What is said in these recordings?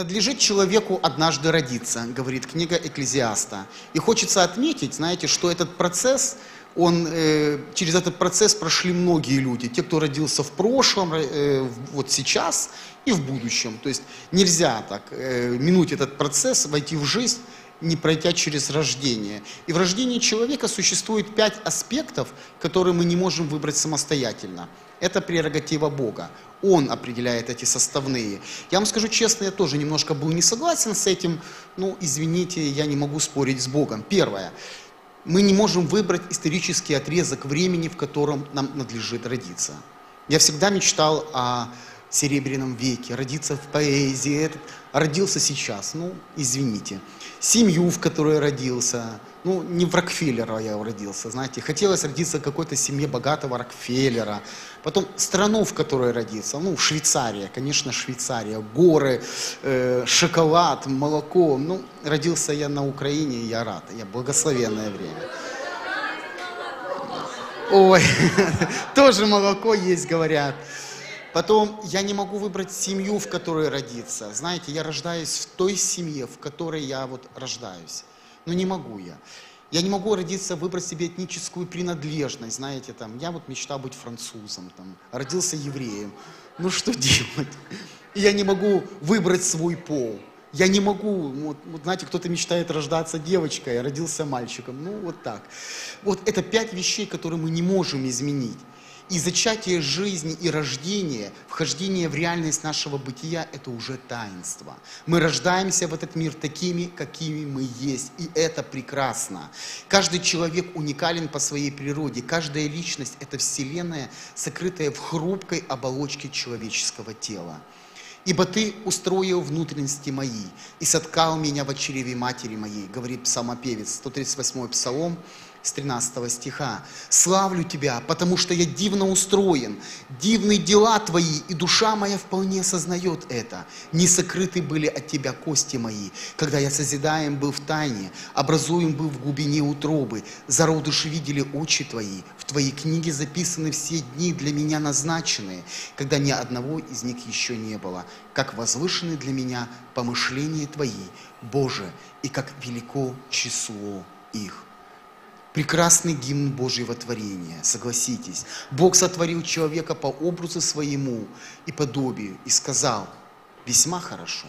Надлежит человеку однажды родиться, говорит книга Экклезиаста. И хочется отметить, знаете, что этот процесс, через этот процесс прошли многие люди. Те, кто родился в прошлом, вот сейчас и в будущем. То есть нельзя так минуть этот процесс, войти в жизнь, не пройдя через рождение. И в рождении человека существует 5 аспектов, которые мы не можем выбрать самостоятельно. Это прерогатива Бога. Он определяет эти составные. Я вам скажу честно, я тоже немножко был не согласен с этим. Ну, извините, я не могу спорить с Богом. Первое. Мы не можем выбрать исторический отрезок времени, в котором нам надлежит родиться. Я всегда мечтал о Серебряном веке, родиться в поэзии. Родился сейчас, ну, извините. Семью, в которой я родился. Ну, не в Рокфеллера я родился, знаете. Хотелось родиться в какой-то семье богатого Рокфеллера. Потом страну, в которой родился. Ну, Швейцария, конечно, Швейцария. Горы, шоколад, молоко. Ну, родился я на Украине, и я рад. Я благословенное время. Ой, тоже молоко есть, говорят. Потом я не могу выбрать семью, в которой родиться. Знаете, я рождаюсь в той семье, в которой я вот рождаюсь. Но не могу я. Я не могу родиться, выбрать себе этническую принадлежность. Знаете, там, я вот мечтал быть французом, там, родился евреем. Ну что делать? И я не могу выбрать свой пол. Я не могу, вот, знаете, кто-то мечтает рождаться девочкой, а родился мальчиком. Ну вот так. Вот это 5 вещей, которые мы не можем изменить. И зачатие жизни и рождение, вхождение в реальность нашего бытия – это уже таинство. Мы рождаемся в этот мир такими, какими мы есть, и это прекрасно. Каждый человек уникален по своей природе, каждая личность – это вселенная, сокрытая в хрупкой оболочке человеческого тела. «Ибо ты устроил внутренности мои и соткал меня в чреве матери моей», говорит псалмопевец, 138-й псалом, с 13 стиха. «Славлю тебя, потому что я дивно устроен, дивны дела твои, и душа моя вполне сознает это. Не сокрыты были от тебя кости мои, когда я созидаем был в тайне, образуем был в глубине утробы. Зародыши видели очи твои, в твоей книге записаны все дни для меня назначенные, когда ни одного из них еще не было. Как возвышены для меня помышления твои, Боже, и как велико число их». Прекрасный гимн Божьего творения, согласитесь. Бог сотворил человека по образу своему и подобию и сказал: весьма хорошо.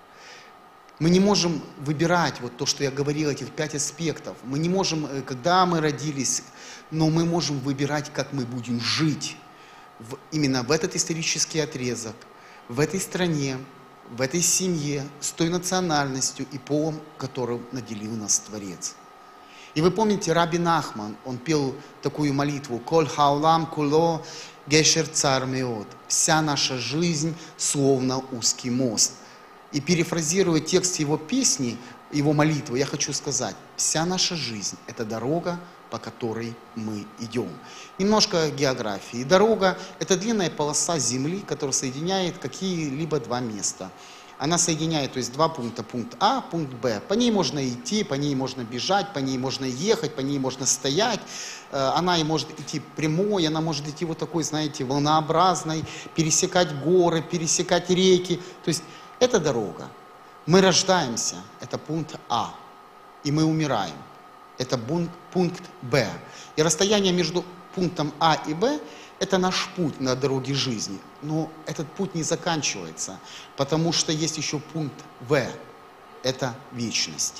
Мы не можем выбирать вот то, что я говорил, этих 5 аспектов. Мы не можем, когда мы родились, но мы можем выбирать, как мы будем жить именно в этот исторический отрезок, в этой стране, в этой семье, с той национальностью и полом, которым наделил нас Творец. И вы помните, Раби Нахман, он пел такую молитву: «Коль хаулам куло гешер цар меот». «Вся наша жизнь словно узкий мост». И перефразируя текст его песни, его молитвы, я хочу сказать: вся наша жизнь – это дорога, по которой мы идем. Немножко географии. Дорога – это длинная полоса земли, которая соединяет какие-либо 2 места. Она соединяет, то есть 2 пункта, пункт А, пункт Б. По ней можно идти, по ней можно бежать, по ней можно ехать, по ней можно стоять. Она и может идти прямой, она может идти вот такой, знаете, волнообразной, пересекать горы, пересекать реки. То есть это дорога. Мы рождаемся, это пункт А, и мы умираем, это пункт Б. И расстояние между пунктом А и Б – это наш путь на дороге жизни. Но этот путь не заканчивается, потому что есть еще пункт В. Это вечность.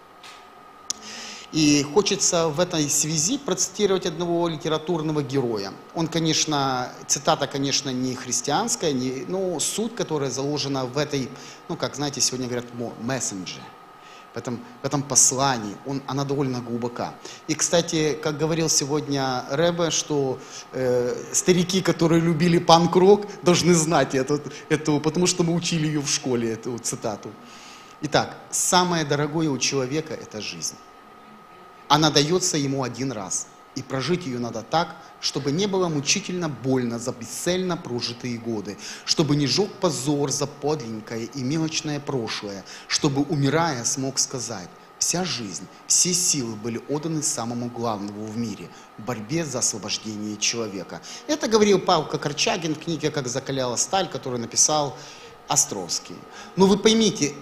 И хочется в этой связи процитировать одного литературного героя. Он, конечно, цитата, конечно, не христианская, но суть, которая заложена в этой, ну, как, знаете, сегодня говорят, мессендже. В этом послании, она довольно глубока. И, кстати, как говорил сегодня Ребе, что старики, которые любили панк-рок, должны знать эту, потому что мы учили ее в школе, эту цитату. Итак, самое дорогое у человека – это жизнь. Она дается ему один раз. И прожить ее надо так, чтобы не было мучительно больно за бесцельно прожитые годы, чтобы не жег позор за подлинное и мелочное прошлое, чтобы, умирая, смог сказать: вся жизнь, все силы были отданы самому главному в мире – борьбе за освобождение человека. Это говорил Павел Корчагин в книге «Как закаляла сталь», которую написал Островский. Но вы поймите,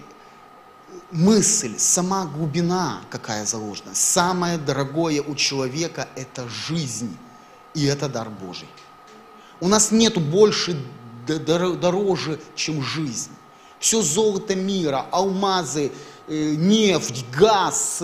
мысль, сама глубина какая заложена. Самое дорогое у человека – это жизнь, и это дар Божий. У нас нету больше дороже, чем жизнь. Все золото мира, алмазы, нефть, газ,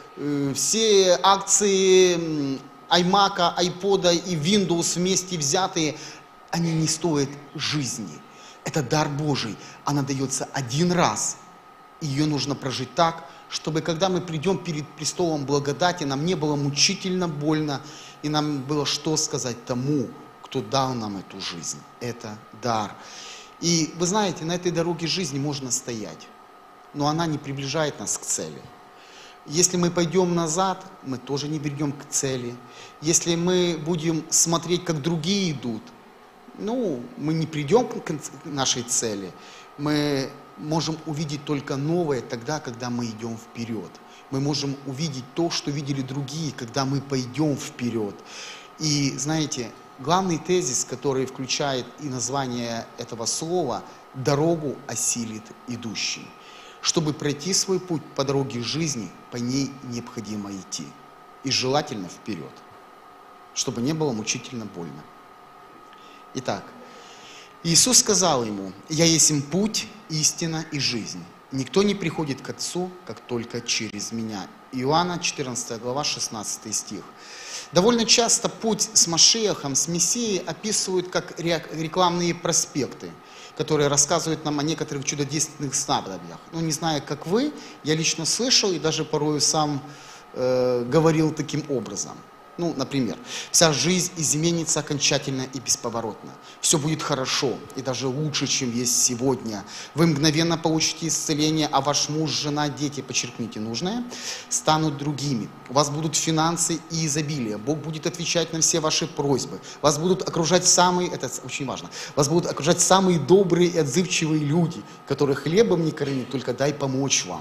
все акции iMac, iPod и Windows вместе взятые, они не стоят жизни. Это дар Божий. Она дается один раз. Ее нужно прожить так, чтобы когда мы придем перед престолом благодати, нам не было мучительно больно, и нам было что сказать тому, кто дал нам эту жизнь. Это дар. И вы знаете, на этой дороге жизни можно стоять, но она не приближает нас к цели. Если мы пойдем назад, мы тоже не придем к цели. Если мы будем смотреть, как другие идут, мы не придем к нашей цели. Мы можем увидеть только новое тогда, когда мы идем вперед. Мы можем увидеть то, что видели другие, когда мы пойдем вперед. И знаете, главный тезис, который включает и название этого слова, дорогу осилит идущий. Чтобы пройти свой путь по дороге жизни, по ней необходимо идти. И желательно вперед, чтобы не было мучительно больно. Итак, Иисус сказал ему: «Я есть им путь, истина и жизнь. Никто не приходит к Отцу, как только через Меня». Иоанна 14 глава, 16 стих. Довольно часто путь с Машиахом, с Мессией описывают как рекламные проспекты, которые рассказывают нам о некоторых чудодейственных снадобьях. Не знаю, как вы, я лично слышал и даже порою сам говорил таким образом. Например, вся жизнь изменится окончательно и бесповоротно. Все будет хорошо и даже лучше, чем есть сегодня. Вы мгновенно получите исцеление, а ваш муж, жена, дети, подчеркните нужное, станут другими. У вас будут финансы и изобилие. Бог будет отвечать на все ваши просьбы. Вас будут окружать это очень важно, вас будут окружать самые добрые и отзывчивые люди, которых хлебом не корми, только дай помочь вам.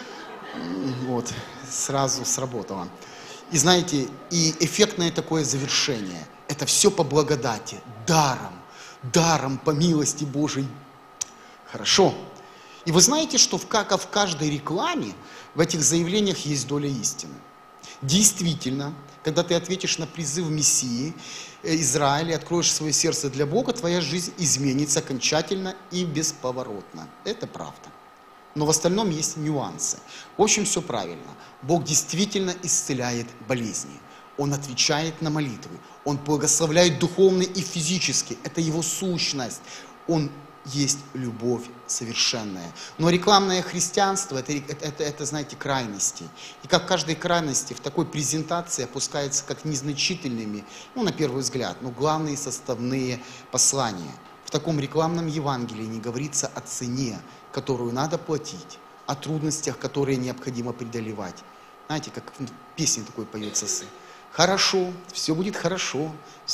Сразу сработало. И знаете, и эффектное такое завершение. Это все по благодати, даром, по милости Божией. Хорошо. И вы знаете, что как в каждой рекламе, в этих заявлениях есть доля истины. Действительно, когда ты ответишь на призыв Мессии Израиля, откроешь свое сердце для Бога, твоя жизнь изменится окончательно и бесповоротно. Это правда. Но в остальном есть нюансы. В общем, все правильно. Бог действительно исцеляет болезни. Он отвечает на молитвы. Он благословляет духовно и физически. Это Его сущность. Он есть любовь совершенная. Но рекламное христианство, это, знаете, крайности. И как в каждой крайности, в такой презентации опускается как незначительными, на первый взгляд, но главные составные послания. В таком рекламном Евангелии не говорится о цене, которую надо платить, о трудностях, которые необходимо преодолевать. Знаете, как в песне такой поется: «Хорошо, все будет хорошо,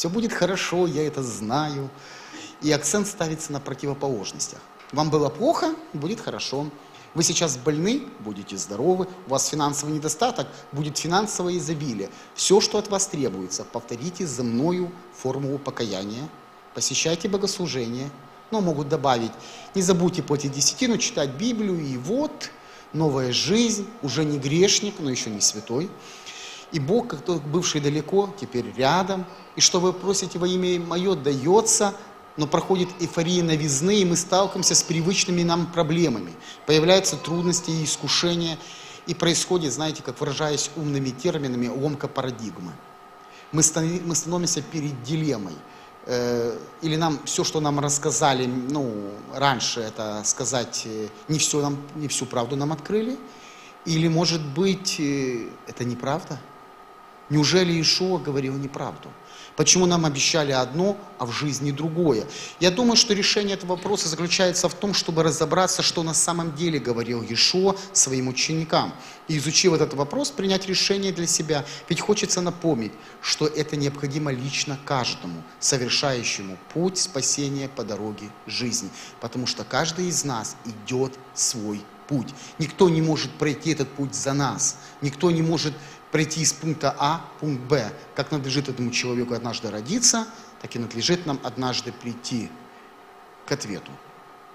я это знаю». И акцент ставится на противоположностях. Вам было плохо, будет хорошо. Вы сейчас больны, будете здоровы. У вас финансовый недостаток, будет финансовое изобилие. Все, что от вас требуется, повторите за мною формулу покаяния. Посещайте богослужение. Могут добавить: не забудьте платить десятину, читать Библию, и новая жизнь, уже не грешник, но еще не святой. И Бог, как тот, бывший далеко, теперь рядом. И что вы просите во имя Мое, дается, но проходит эйфория новизны, и мы сталкиваемся с привычными нам проблемами. Появляются трудности и искушения, и происходит, знаете, как выражаясь умными терминами, ломка парадигмы. Мы становимся перед дилеммой. Или нам все, что нам рассказали, раньше, это сказать, не всю правду нам открыли, или, может быть, это неправда? Неужели Иешуа говорил неправду? Почему нам обещали одно, а в жизни другое? Я думаю, что решение этого вопроса заключается в том, чтобы разобраться, что на самом деле говорил Иешуа своим ученикам. И, изучив этот вопрос, принять решение для себя. Ведь хочется напомнить, что это необходимо лично каждому, совершающему путь спасения по дороге жизни. Потому что каждый из нас идет свой путь. Никто не может пройти этот путь за нас. Никто не может пройти из пункта А в пункт Б. Как надлежит этому человеку однажды родиться, так и надлежит нам однажды прийти к ответу.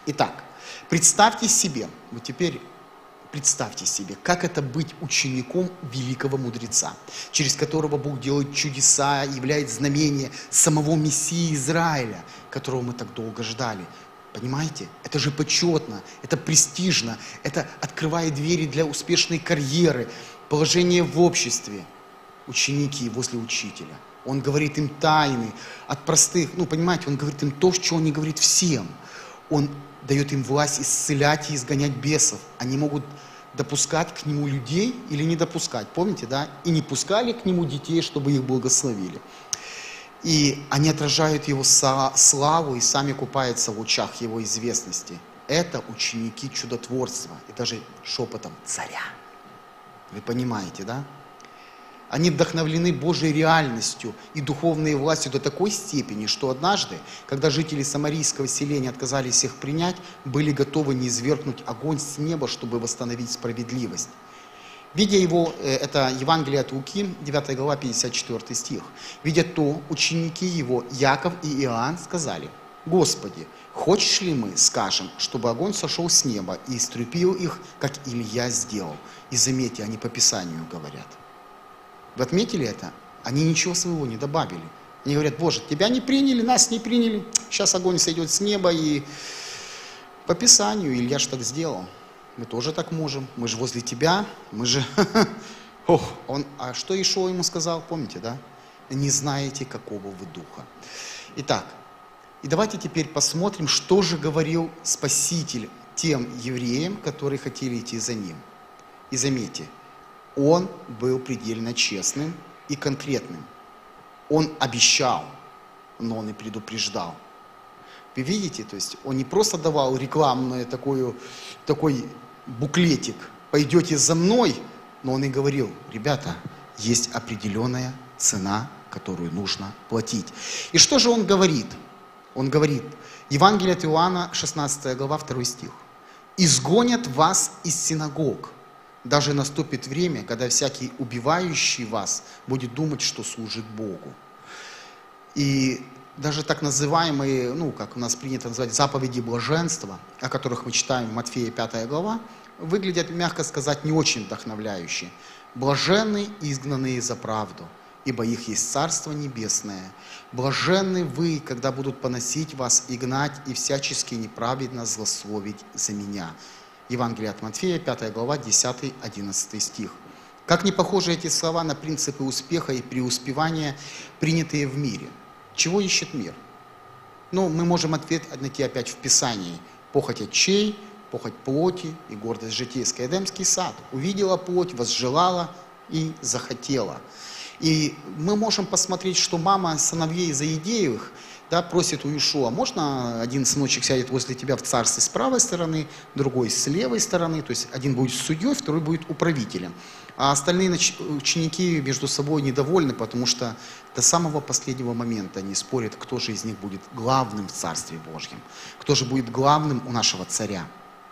Итак, представьте себе, вот теперь представьте себе, как это быть учеником великого мудреца, через которого Бог делает чудеса, являет знамения самого Мессии Израиля, которого мы так долго ждали. Понимаете? Это же почетно, это престижно, это открывает двери для успешной карьеры, положения в обществе. Ученики возле учителя. Он говорит им тайны от простых, понимаете, он говорит им то, что он не говорит всем. Он дает им власть исцелять и изгонять бесов. Они могут допускать к нему людей или не допускать, помните, да? И не пускали к нему детей, чтобы их благословили. И они отражают его славу и сами купаются в лучах его известности. Это ученики чудотворства и даже шепотом царя. Вы понимаете, да? Они вдохновлены Божьей реальностью и духовной властью до такой степени, что однажды, когда жители самарийского селения отказались их принять, были готовы низвергнуть огонь с неба, чтобы восстановить справедливость. Видя его, это Евангелие от Луки, 9 глава, 54 стих. Видя то, ученики его, Яков и Иоанн, сказали: «Господи, хочешь ли мы, скажем, чтобы огонь сошел с неба и истрепил их, как Илья сделал?» И заметьте, они по Писанию говорят. Вы отметили это? Они ничего своего не добавили. Они говорят: Боже, тебя не приняли, нас не приняли, сейчас огонь сойдет с неба, и по Писанию Илья ж так сделал. Мы тоже так можем, мы же возле тебя, мы же... А что Иешуа ему сказал, помните, да? Не знаете, какого вы духа. Итак, и давайте теперь посмотрим, что же говорил Спаситель тем евреям, которые хотели идти за ним. И заметьте, он был предельно честным и конкретным. Он обещал, но он и предупреждал. Вы видите, то есть он не просто давал рекламный такой буклетик: «Пойдете за мной», но он и говорил: ребята, есть определенная цена, которую нужно платить. И что же он говорит? Он говорит, Евангелие от Иоанна, 16 глава, 2 стих. «Изгонят вас из синагог. Даже наступит время, когда всякий убивающий вас будет думать, что служит Богу». И даже так называемые, как у нас принято называть, заповеди блаженства, о которых мы читаем в Матфея 5 глава, выглядят, мягко сказать, не очень вдохновляюще. «Блаженны изгнанные за правду, ибо их есть Царство Небесное. Блаженны вы, когда будут поносить вас и гнать, и всячески неправедно злословить за меня». Евангелие от Матфея, 5 глава, 10-11 стих. Как не похожи эти слова на принципы успеха и преуспевания, принятые в мире? Чего ищет мир? Мы можем ответить найти опять в Писании. Похоть очей, похоть плоти и гордость житейская. Эдемский сад. Увидела плоть, возжелала и захотела. И мы можем посмотреть, что мама сыновей Заидеевых, просит у Иешуа: можно один сыночек сядет возле тебя в царстве с правой стороны, другой с левой стороны, то есть один будет судьей, второй будет управителем. А остальные ученики между собой недовольны, потому что до самого последнего момента они спорят, кто же из них будет главным в Царстве Божьем, кто же будет главным у нашего царя.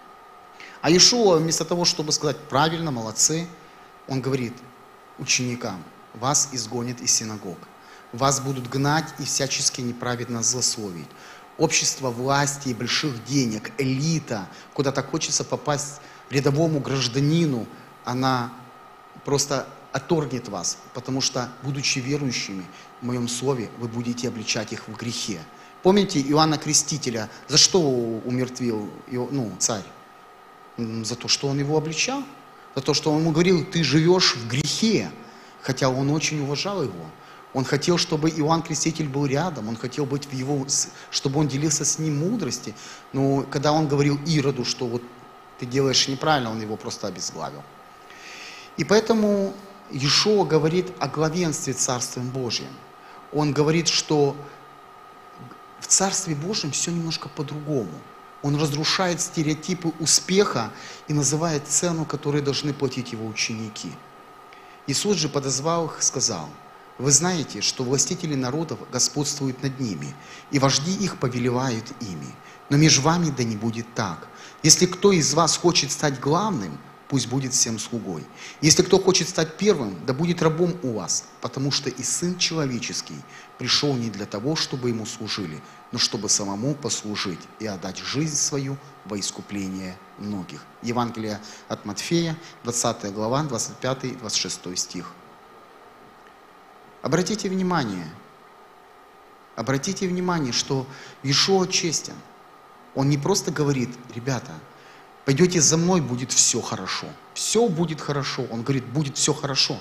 А Иешуа, вместо того, чтобы сказать: правильно, молодцы, он говорит ученикам: вас изгонят из синагог. Вас будут гнать и всячески неправедно злословить. Общество власти и больших денег, элита, куда так хочется попасть рядовому гражданину, она просто отторгнет вас, потому что, будучи верующими, в моем слове, вы будете обличать их в грехе. Помните Иоанна Крестителя, за что умертвил царь? За то, что он его обличал, за то, что он ему говорил: ты живешь в грехе, хотя он очень уважал его. Он хотел, чтобы Иоанн Креститель был рядом, он хотел быть чтобы он делился с ним мудрости. Но когда он говорил Ироду, что вот ты делаешь неправильно, он его просто обезглавил. И поэтому Иешуа говорит о главенстве Царством Божьим. Он говорит, что в Царстве Божьем все немножко по-другому. Он разрушает стереотипы успеха и называет цену, которую должны платить его ученики. Иисус же подозвал их и сказал: вы знаете, что властители народов господствуют над ними, и вожди их повелевают ими. Но между вами да не будет так. Если кто из вас хочет стать главным, пусть будет всем слугой. Если кто хочет стать первым, да будет рабом у вас, потому что и Сын Человеческий пришел не для того, чтобы ему служили, но чтобы самому послужить и отдать жизнь свою во искупление многих. Евангелие от Матфея, 20 глава, 25-26 стих. Обратите внимание, что Иешуа честен. Он не просто говорит: ребята, пойдете за мной, будет все хорошо. Все будет хорошо. Он говорит: будет все хорошо.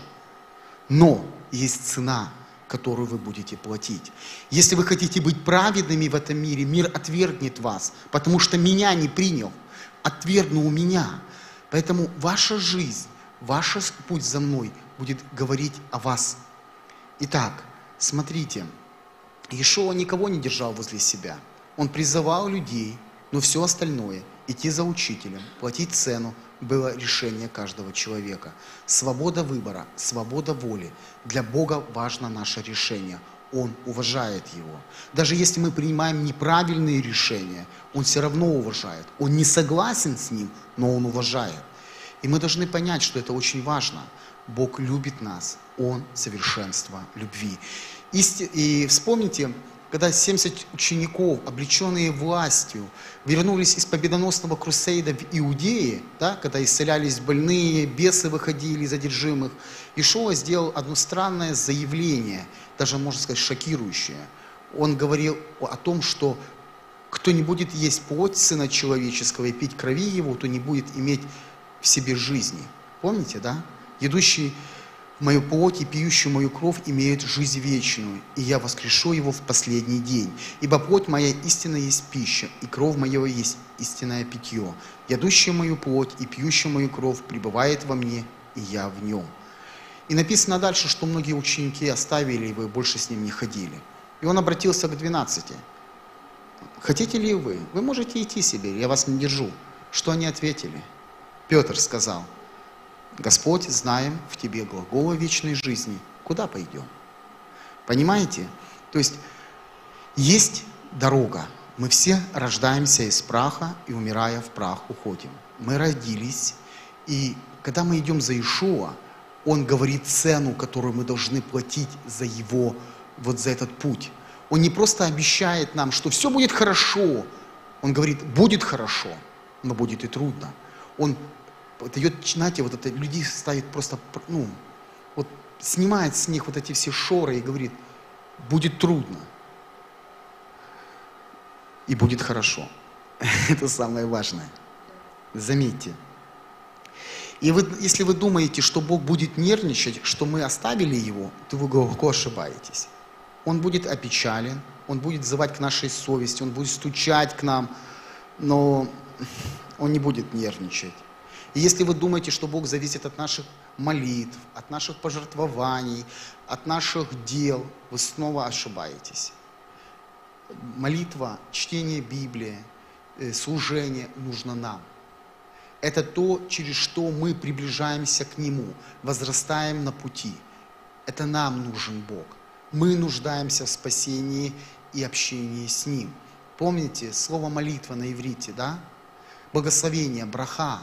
Но есть цена, которую вы будете платить. Если вы хотите быть праведными в этом мире, мир отвергнет вас, потому что меня не принял, отвергнул меня. Поэтому ваша жизнь, ваш путь за мной будет говорить о вас. Итак, смотрите, Иешуа никого не держал возле себя. Он призывал людей, но все остальное, идти за учителем, платить цену, было решение каждого человека. Свобода выбора, свобода воли. Для Бога важно наше решение. Он уважает его. Даже если мы принимаем неправильные решения, Он все равно уважает. Он не согласен с ним, но Он уважает. И мы должны понять, что это очень важно. Бог любит нас. Он совершенство любви. И вспомните, когда 70 учеников, облеченные властью, вернулись из победоносного крусейда в Иудее, да, когда исцелялись больные, бесы выходили из одержимых, Иешуа сделал одно странное заявление, даже, можно сказать, шокирующее. Он говорил о том, что кто не будет есть плоть Сына Человеческого и пить крови Его, то не будет иметь в себе жизни. Помните, да? Едущий мою плоть и пьющий мою кровь имеют жизнь вечную, и я воскрешу его в последний день. Ибо плоть моя истинно есть пища, и кровь моя есть истинное питье. Ядущий мою плоть и пьющий мою кровь пребывает во мне, и я в нем. И написано дальше, что многие ученики оставили его и больше с ним не ходили. И он обратился к 12. Хотите ли вы? Вы можете идти себе, я вас не держу. Что они ответили? Петр сказал: Господь, знаем в Тебе глаголы вечной жизни. Куда пойдем? Понимаете? То есть дорога. Мы все рождаемся из праха и, умирая, в прах уходим. Мы родились, и когда мы идем за Иешуа, Он говорит цену, которую мы должны платить за Его, вот за этот путь. Он не просто обещает нам, что все будет хорошо. Он говорит: будет хорошо, но будет и трудно. Он дает, знаете, вот это людей ставит просто, вот снимает с них вот эти все шоры и говорит: будет трудно и будет хорошо. Это самое важное. Заметьте. И если вы думаете, что Бог будет нервничать, что мы оставили Его, то вы глубоко ошибаетесь. Он будет опечален, Он будет взывать к нашей совести, Он будет стучать к нам, но Он не будет нервничать. И если вы думаете, что Бог зависит от наших молитв, от наших пожертвований, от наших дел, вы снова ошибаетесь. Молитва, чтение Библии, служение нужно нам. Это то, через что мы приближаемся к Нему, возрастаем на пути. Это нам нужен Бог. Мы нуждаемся в спасении и общении с Ним. Помните слово молитва на иврите, да? Благословение, браха.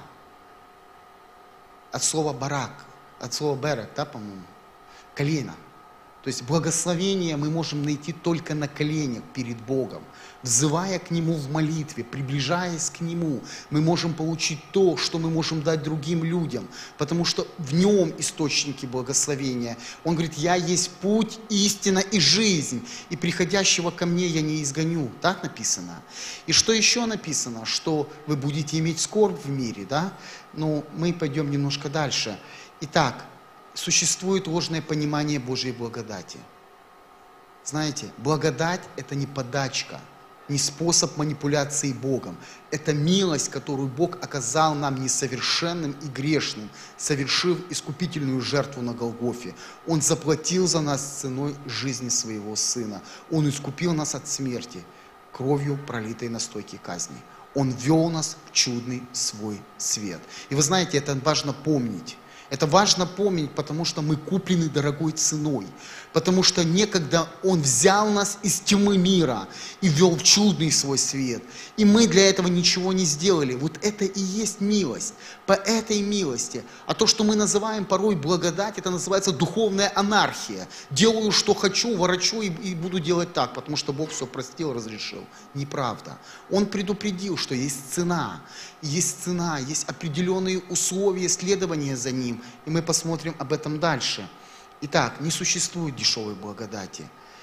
От слова барак, от слова берек, да, по-моему, колено. То есть благословение мы можем найти только на коленях перед Богом. Взывая к Нему в молитве, приближаясь к Нему, мы можем получить то, что мы можем дать другим людям, потому что в Нем источники благословения. Он говорит: я есть путь, истина и жизнь, и приходящего ко мне я не изгоню. Так написано. И что еще написано? Что вы будете иметь скорбь в мире, да? Но мы пойдем немножко дальше. Итак, существует ложное понимание Божьей благодати. Знаете, благодать – это не подачка, не способ манипуляции Богом. Это милость, которую Бог оказал нам несовершенным и грешным, совершив искупительную жертву на Голгофе. Он заплатил за нас ценой жизни своего Сына. Он искупил нас от смерти кровью, пролитой на стойке казни. Он ввел нас в чудный свой свет. И вы знаете, это важно помнить. Это важно помнить, потому что мы куплены дорогой ценой. Потому что некогда Он взял нас из тьмы мира и ввел в чудный свой свет. И мы для этого ничего не сделали. Вот это и есть милость. По этой милости. А то, что мы называем порой благодать, это называется духовная анархия. Делаю, что хочу, ворочу и буду делать так, потому что Бог все простил, разрешил. Неправда. Он предупредил, что есть цена. Есть цена, есть определенные условия следования за Ним. И мы посмотрим об этом дальше. Итак, не существует дешевой благодати.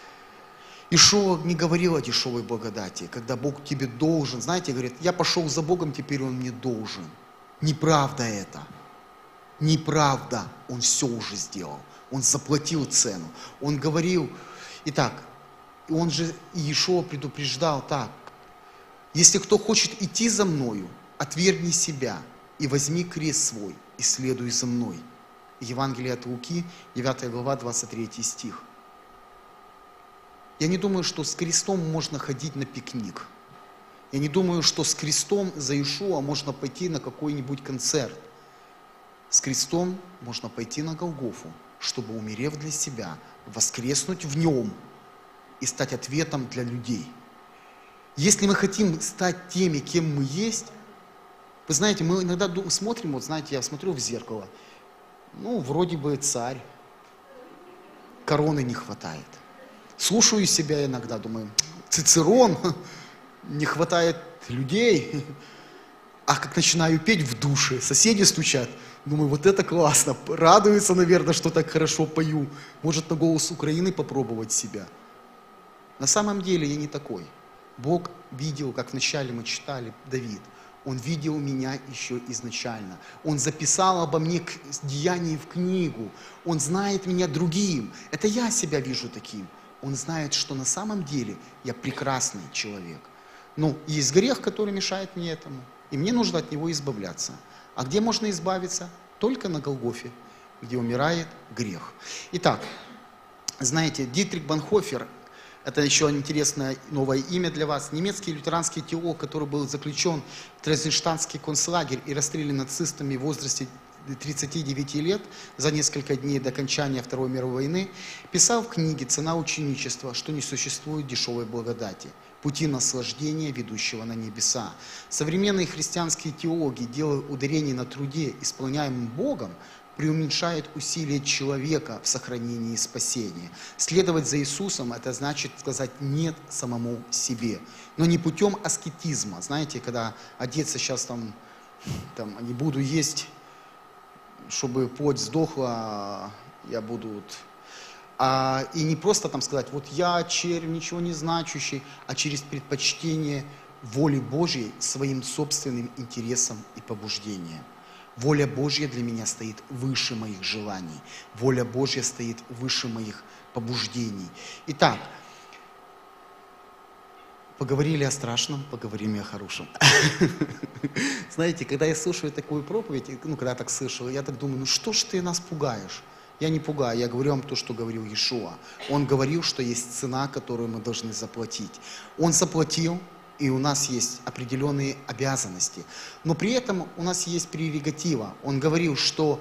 Ишуа не говорил о дешевой благодати, когда Бог тебе должен. Знаете, говорит, я пошел за Богом, теперь Он мне должен. Неправда это. Неправда. Он все уже сделал. Он заплатил цену. Он говорил, итак, Он же, Иешуа предупреждал так, если кто хочет идти за мною, отвергни себя и возьми крест свой и следуй за мной. Евангелие от Луки, 9 глава, 23 стих. Я не думаю, что с крестом можно ходить на пикник. Я не думаю, что с крестом за Иешуа можно пойти на какой-нибудь концерт. С крестом можно пойти на Голгофу, чтобы, умерев для себя, воскреснуть в Нем и стать ответом для людей. Если мы хотим стать теми, кем мы есть, вы знаете, мы иногда смотрим, вот знаете, я смотрю в зеркало, ну, вроде бы царь, короны не хватает. Слушаю себя иногда, думаю, Цицерон, не хватает людей. А как начинаю петь в душе, соседи стучат, думаю, вот это классно, радуются, наверное, что так хорошо пою. Может, на «Голос Украины» попробовать себя. На самом деле я не такой. Бог видел, как вначале мы читали, Давид. Он видел меня еще изначально. Он записал обо мне деяния в книгу. Он знает меня другим. Это я себя вижу таким. Он знает, что на самом деле я прекрасный человек. Но есть грех, который мешает мне этому. И мне нужно от него избавляться. А где можно избавиться? Только на Голгофе, где умирает грех. Итак, знаете, Дитрих Бонхофер, это еще интересное новое имя для вас. Немецкий лютеранский теолог, который был заключен в Трезденштадтский концлагерь и расстрелян нацистами в возрасте 39 лет за несколько дней до окончания Второй мировой войны, писал в книге «Цена ученичества», что не существует дешевой благодати, пути наслаждения, ведущего на небеса. Современные христианские теологи, делая ударение на труде, исполняемом Богом, преуменьшает усилия человека в сохранении спасения. Следовать за Иисусом – это значит сказать «нет» самому себе. Но не путем аскетизма. Знаете, когда одеться сейчас там не буду есть, чтобы плоть сдохла, я буду... И не просто там сказать, вот я червь, ничего не значащий, а через предпочтение воли Божьей своим собственным интересам и побуждениям. Воля Божья для меня стоит выше моих желаний. Воля Божья стоит выше моих побуждений. Итак, поговорили о страшном, поговорим и о хорошем. Знаете, когда я слушаю такую проповедь, когда я так слышал, я так думаю, что ж ты нас пугаешь? Я не пугаю, я говорю вам то, что говорил Иешуа. Он говорил, что есть цена, которую мы должны заплатить. Он заплатил, и у нас есть определенные обязанности. Но при этом у нас есть прерогатива. Он говорил, что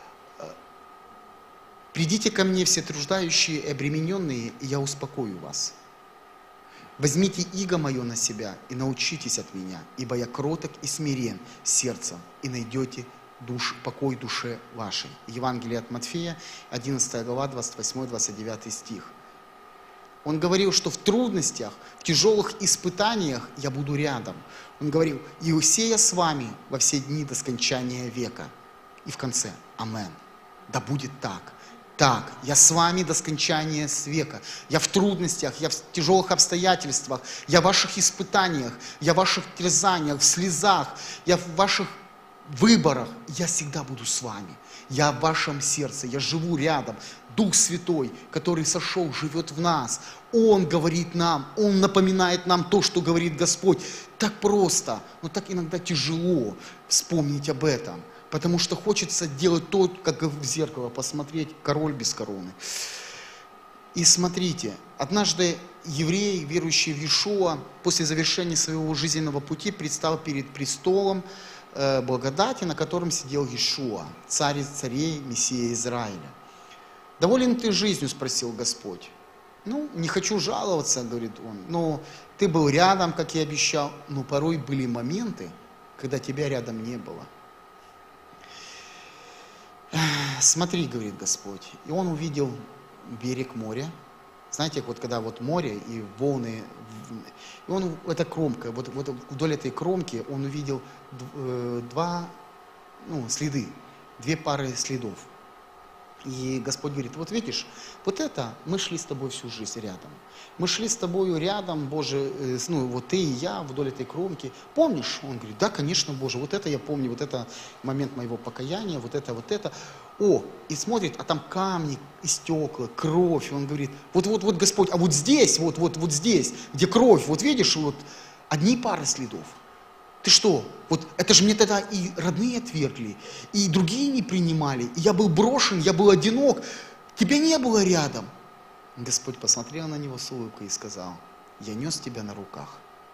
«Придите ко мне все труждающие и обремененные, и я успокою вас. Возьмите иго мое на себя и научитесь от меня, ибо я кроток и смирен сердцем, и найдете покой душе вашей». Евангелие от Матфея, 11 глава, 28-29 стих. Он говорил, что в трудностях, в тяжелых испытаниях я буду рядом. Он говорил, «Иусея с вами во все дни до скончания века». И в конце, «Амен». Да будет так. Так, я с вами до скончания века. Я в трудностях, я в тяжелых обстоятельствах, я в ваших испытаниях, я в ваших терзаниях, в слезах, я в ваших выборах. Я всегда буду с вами. Я в вашем сердце, я живу рядом. Дух Святой, который сошел, живет в нас. Он говорит нам, Он напоминает нам то, что говорит Господь. Так просто, но так иногда тяжело вспомнить об этом. Потому что хочется делать то, как в зеркало посмотреть, король без короны. И смотрите, однажды еврей, верующий в Иешуа, после завершения своего жизненного пути, предстал перед престолом благодати, на котором сидел Иешуа, царь царей, Мессия Израиля. «Доволен ты жизнью?» — спросил Господь. «Ну, не хочу жаловаться», — говорит он, «но ты был рядом, как и обещал, но порой были моменты, когда тебя рядом не было». «Смотри», — говорит Господь, и он увидел берег моря. Знаете, вот когда вот море и волны, и он, эта кромка, вот вдоль этой кромки он увидел следы, две пары следов. И Господь говорит, вот видишь, вот это мы шли с тобой всю жизнь рядом. Мы шли с тобою рядом, Боже, вот ты и я вдоль этой кромки. Помнишь? Он говорит, да, конечно, Боже, вот это я помню, вот это момент моего покаяния, вот это. О, и смотрит, а там камни и стекла, кровь. И он говорит, вот, Господь, а вот здесь, вот здесь, где кровь, вот видишь, вот одни пары следов. Ты что? Вот это же мне тогда и родные отвергли, и другие не принимали, и я был брошен, я был одинок, тебя не было рядом. Господь посмотрел на него с улыбкой и сказал, я нес тебя на руках.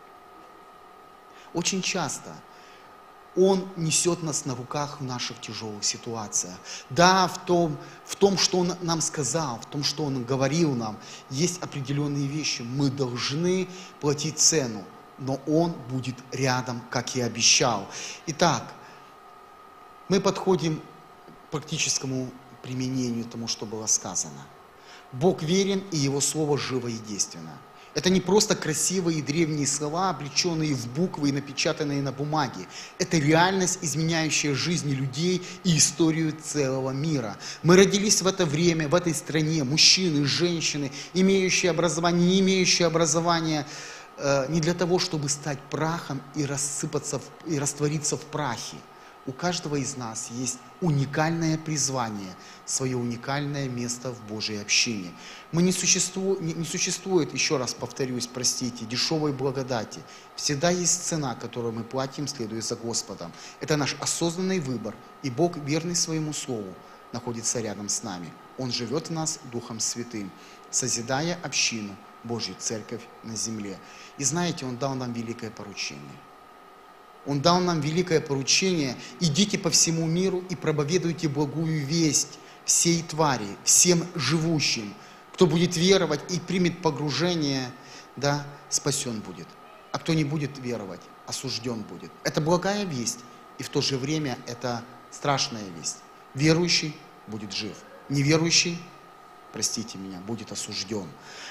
Очень часто Он несет нас на руках в наших тяжелых ситуациях. Да, в том, что Он нам сказал, в том, что Он говорил нам, есть определенные вещи. Мы должны платить цену, но Он будет рядом, как и обещал. Итак, мы подходим к практическому применению тому, что было сказано. Бог верен, и Его Слово живо и действенно. Это не просто красивые и древние слова, облеченные в буквы и напечатанные на бумаге. Это реальность, изменяющая жизни людей и историю целого мира. Мы родились в это время, в этой стране, мужчины, женщины, имеющие образование, не имеющие образования, не для того, чтобы стать прахом и рассыпаться и раствориться в прахе. У каждого из нас есть уникальное призвание, свое уникальное место в Божьей общине. Не существует, еще раз повторюсь, простите, дешевой благодати. Всегда есть цена, которую мы платим, следуя за Господом. Это наш осознанный выбор, и Бог, верный своему Слову, находится рядом с нами. Он живет в нас Духом Святым, созидая общину, Божью Церковь на земле. И знаете, Он дал нам великое поручение. Он дал нам великое поручение: идите по всему миру и проповедуйте благую весть всей твари, всем живущим. Кто будет веровать и примет погружение, да, спасен будет. А кто не будет веровать, осужден будет. Это благая весть, и в то же время это страшная весть. Верующий будет жив, неверующий, простите меня, будет осужден.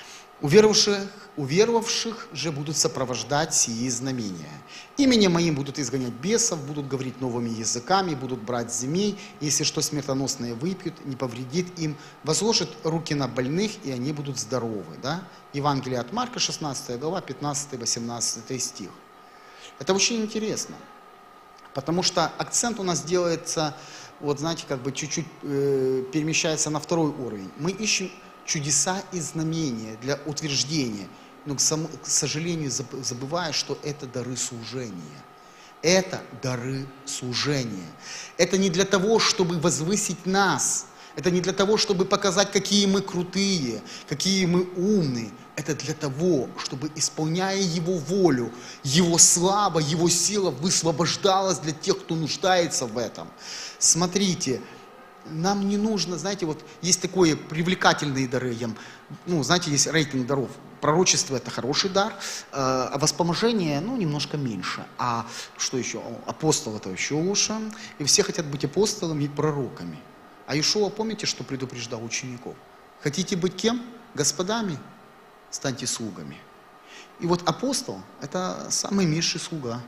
Уверовавших же будут сопровождать сии знамения. Именем моим будут изгонять бесов, будут говорить новыми языками, будут брать змей, если что смертоносное выпьют, не повредит им, возложат руки на больных, и они будут здоровы. Да? Евангелие от Марка, 16 глава, 15-18 стих. Это очень интересно, потому что акцент у нас делается, вот знаете, как бы чуть-чуть перемещается на второй уровень. Мы ищем чудеса и знамения для утверждения, но, к сожалению, забывая, что это дары служения. Это дары служения. Это не для того, чтобы возвысить нас. Это не для того, чтобы показать, какие мы крутые, какие мы умные. Это для того, чтобы, исполняя Его волю, Его слава, Его сила высвобождалась для тех, кто нуждается в этом. Смотрите, нам не нужно, знаете, вот есть такое привлекательные дары, знаете, есть рейтинг даров. Пророчество — это хороший дар, а воспоможение, немножко меньше. А что еще? Апостол — это еще лучше. И все хотят быть апостолами и пророками. А Иешуа, помните, что предупреждал учеников? Хотите быть кем? Господами? Станьте слугами. И вот апостол — это самый меньший слуга.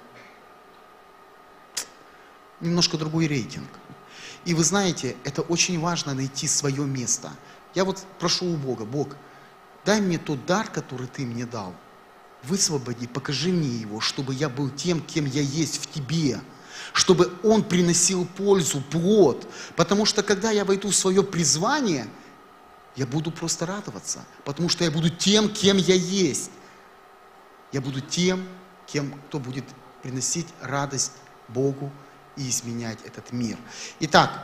Немножко другой рейтинг. И вы знаете, это очень важно найти свое место. Я вот прошу у Бога: Бог, дай мне тот дар, который Ты мне дал. Высвободи, покажи мне его, чтобы я был тем, кем я есть в Тебе. Чтобы он приносил пользу, плод. Потому что когда я войду в свое призвание, я буду просто радоваться. Потому что я буду тем, кем я есть. Я буду тем, кто будет приносить радость Богу и изменять этот мир. Итак,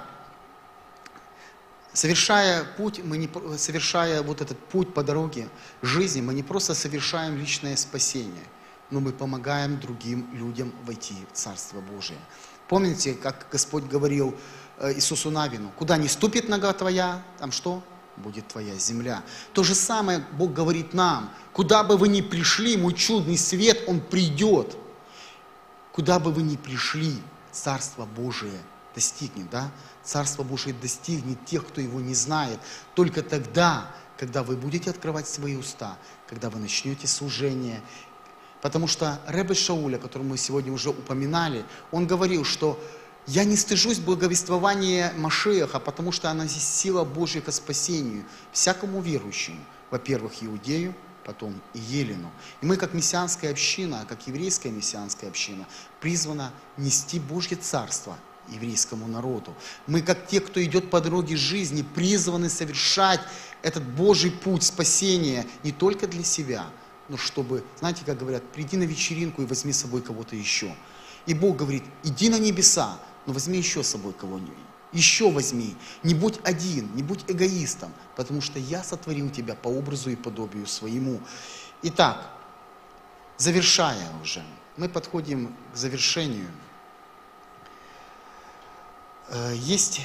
совершая вот этот путь по дороге жизни, мы не просто совершаем личное спасение, но мы помогаем другим людям войти в Царство Божие. Помните, как Господь говорил Иисусу Навину, куда не ступит нога твоя, там что? Будет твоя земля. То же самое Бог говорит нам, куда бы вы ни пришли, мой чудный свет, Он придет. Куда бы вы ни пришли, Царство Божие достигнет, да? Царство Божие достигнет тех, кто его не знает. Только тогда, когда вы будете открывать свои уста, когда вы начнете служение. Потому что Ребе Шауля, которого мы сегодня уже упоминали, он говорил, что я не стыжусь благовествования Машиаха, потому что она есть сила Божья ко спасению всякому верующему. Во-первых, иудею, потом и елену. И мы, как мессианская община, как еврейская мессианская община, призвана нести Божье Царство еврейскому народу. Мы, как те, кто идет по дороге жизни, призваны совершать этот Божий путь спасения не только для себя, но чтобы, знаете, как говорят, приди на вечеринку и возьми с собой кого-то еще. И Бог говорит, иди на небеса, но возьми еще с собой кого-нибудь. Еще возьми. Не будь один, не будь эгоистом, потому что я сотворил тебя по образу и подобию своему. Итак, завершая уже, мы подходим к завершению. Есть,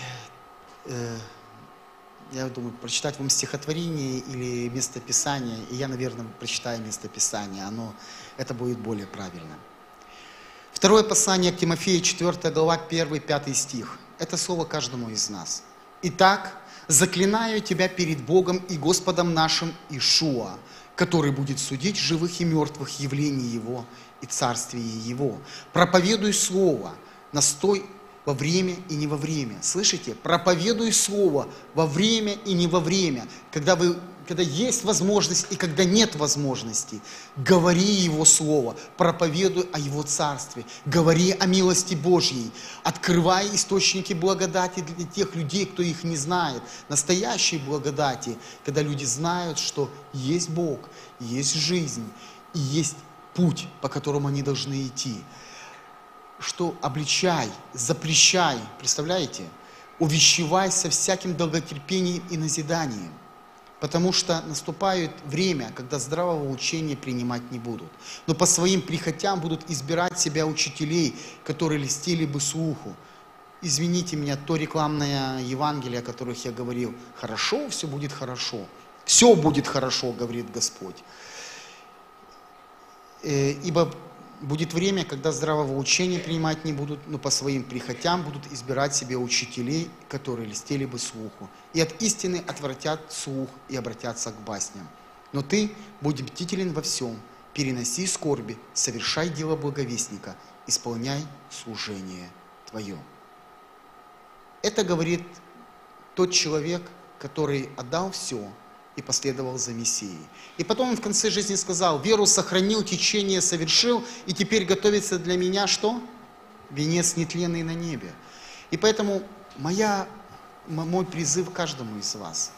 я думаю, прочитать вам стихотворение или местописание, и я, наверное, прочитаю местописание, это будет более правильно. Второе послание к Тимофею, 4 глава, 1-5 стих. Это слово каждому из нас. «Итак, заклинаю тебя перед Богом и Господом нашим Иешуа, который будет судить живых и мертвых явлений Его и царствие Его. Проповедуй слово, настой во время и не во время». Слышите? Проповедуй слово во время и не во время. Когда есть возможность и когда нет возможности, говори Его Слово, проповедуй о Его Царстве, говори о милости Божьей, открывай источники благодати для тех людей, кто их не знает. Настоящей благодати, когда люди знают, что есть Бог, есть жизнь и есть путь, по которому они должны идти. Что обличай, запрещай, представляете? Увещевай со всяким долготерпением и назиданием. Потому что наступает время, когда здравого учения принимать не будут. Но по своим прихотям будут избирать себя учителей, которые льстили бы слуху. Извините меня, то рекламное Евангелие, о которых я говорил, хорошо, все будет хорошо. Все будет хорошо, говорит Господь. Ибо будет время, когда здравого учения принимать не будут, но по своим прихотям будут избирать себе учителей, которые льстили бы слуху. И от истины отвратят слух и обратятся к басням. Но ты будь бдителен во всем, переноси скорби, совершай дело благовестника, исполняй служение твое. Это говорит тот человек, который отдал все и последовал за Мессией. И потом он в конце жизни сказал, веру сохранил, течение совершил, и теперь готовится для меня что? Венец нетленный на небе. И поэтому мой призыв каждому из вас.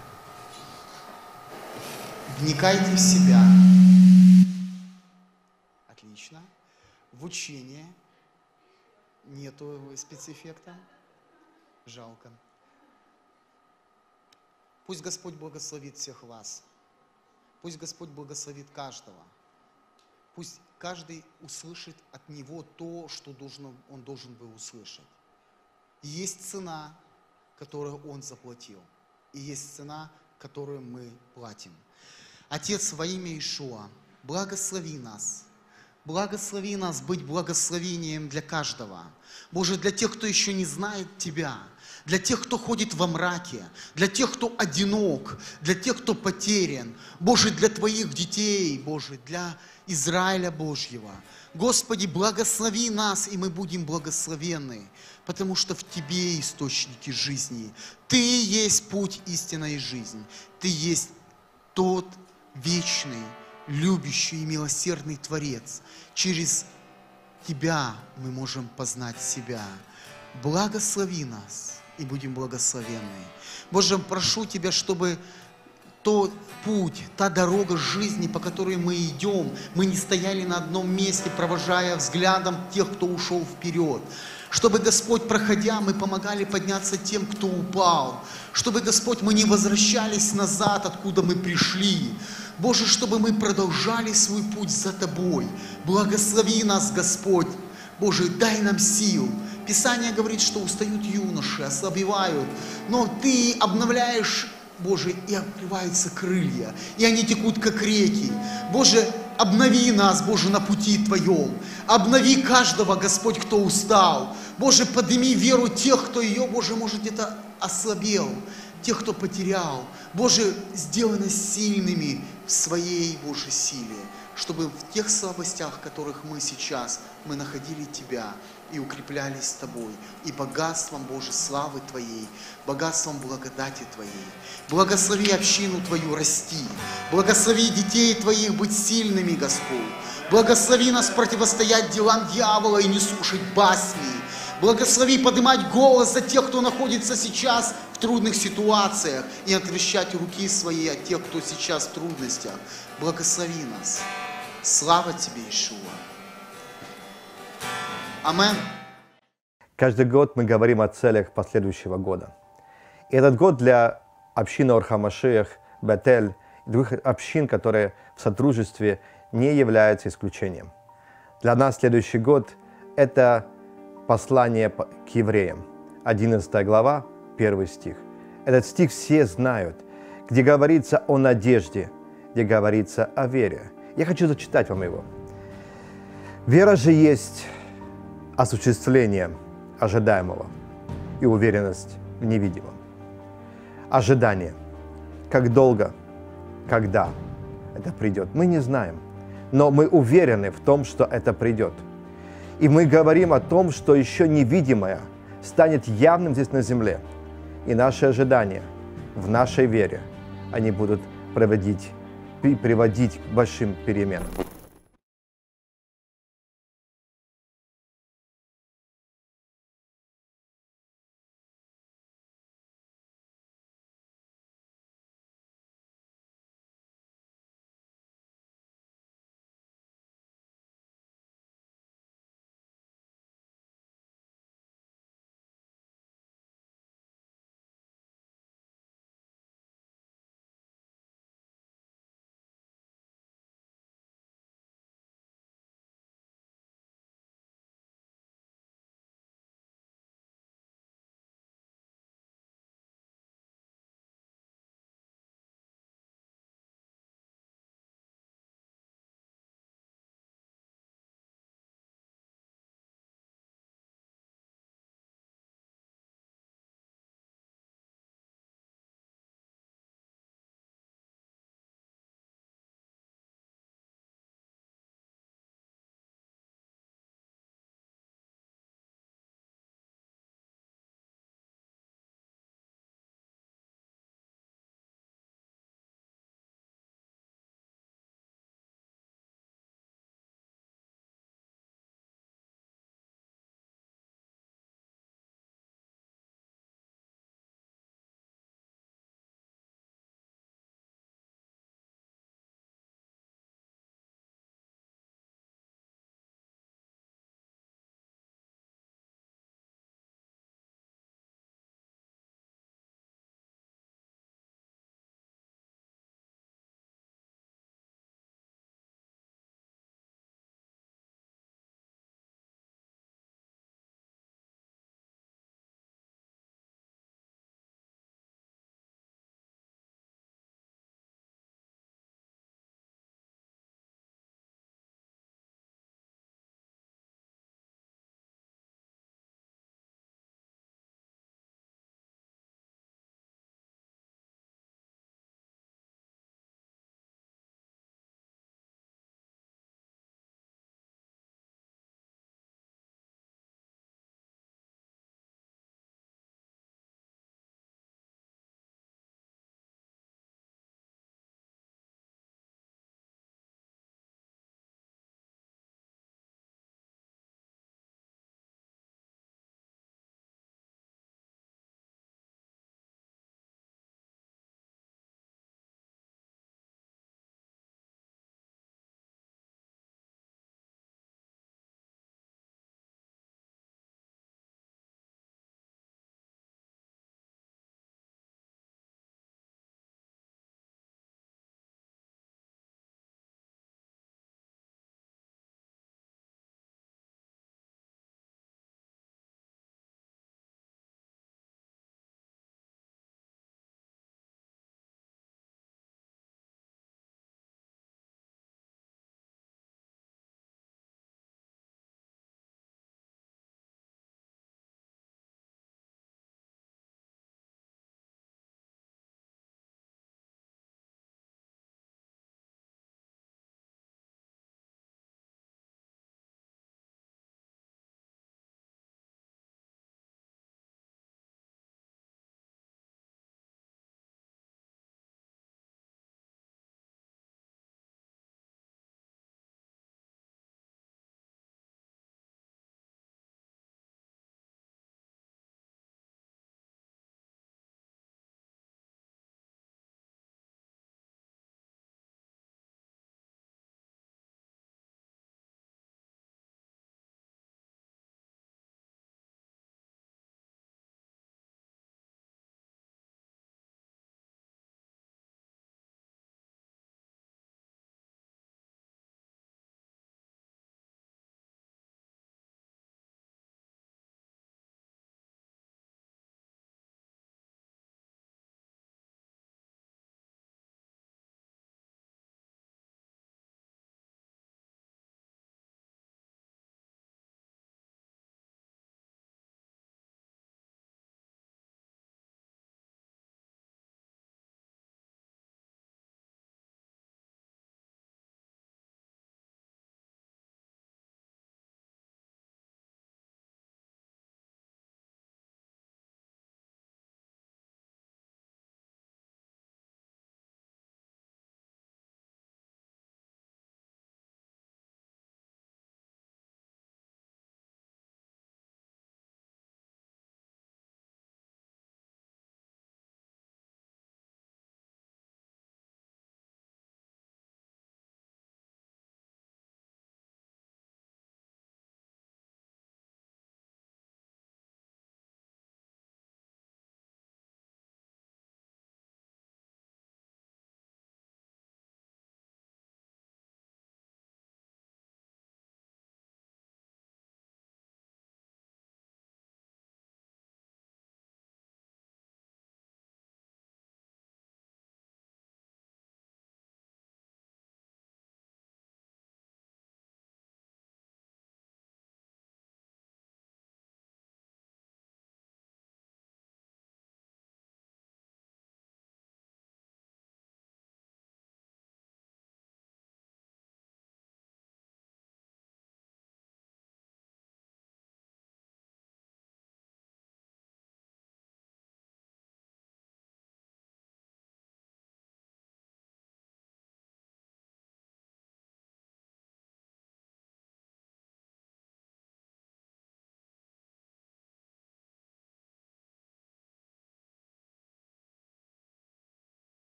Вникайте в себя. Отлично. В учение. Нету спецэффекта. Жалко. Пусть Господь благословит всех вас. Пусть Господь благословит каждого. Пусть каждый услышит от Него то, что он должен был услышать. И есть цена, которую Он заплатил. И есть цена, которую мы платим. Отец, во имя Иешуа, благослови нас. Благослови нас быть благословением для каждого. Боже, для тех, кто еще не знает Тебя, для тех, кто ходит во мраке, для тех, кто одинок, для тех, кто потерян. Боже, для Твоих детей, Боже, для Израиля Божьего. Господи, благослови нас, и мы будем благословенны, потому что в Тебе источники жизни. Ты есть путь, истина и жизнь. Ты есть тот вечный, любящий и милосердный Творец. Через Тебя мы можем познать себя. Благослови нас, и будем благословенны. Боже, прошу Тебя, чтобы тот путь, та дорога жизни, по которой мы идем, мы не стояли на одном месте, провожая взглядом тех, кто ушел вперед. Чтобы, Господь, проходя, мы помогали подняться тем, кто упал. Чтобы, Господь, мы не возвращались назад, откуда мы пришли. Боже, чтобы мы продолжали свой путь за Тобой. Благослови нас, Господь. Боже, дай нам сил, Писание говорит, что устают юноши, ослабевают, но Ты обновляешь, Боже, и открываются крылья, и они текут, как реки. Боже, обнови нас, Боже, на пути Твоем. Обнови каждого, Господь, кто устал. Боже, подними веру тех, кто ее, Боже, может, где-то ослабел, тех, кто потерял. Боже, сделай нас сильными в своей, Боже, силе, чтобы в тех слабостях, в которых мы сейчас, мы находили Тебя и укреплялись с Тобой, и богатством, Боже, славы Твоей, богатством благодати Твоей. Благослови общину Твою расти, благослови детей Твоих быть сильными, Господь. Благослови нас противостоять делам дьявола и не слушать басни. Благослови поднимать голос за тех, кто находится сейчас в трудных ситуациях, и отвещать руки свои от тех, кто сейчас в трудностях. Благослови нас. Слава Тебе, Иешуа. Амин. Каждый год мы говорим о целях последующего года. И этот год для общины Ор ха-Машиах, Бетель и других общин, которые в сотрудничестве, не является исключением. Для нас следующий год – это послание к евреям, 11 глава, 1 стих. Этот стих все знают, где говорится о надежде, где говорится о вере. Я хочу зачитать вам его. «Вера же есть осуществление ожидаемого и уверенность в невидимом». Ожидание. Как долго, когда это придет, мы не знаем. Но мы уверены в том, что это придет. И мы говорим о том, что еще невидимое станет явным здесь на земле. И наши ожидания в нашей вере, они будут приводить к большим переменам.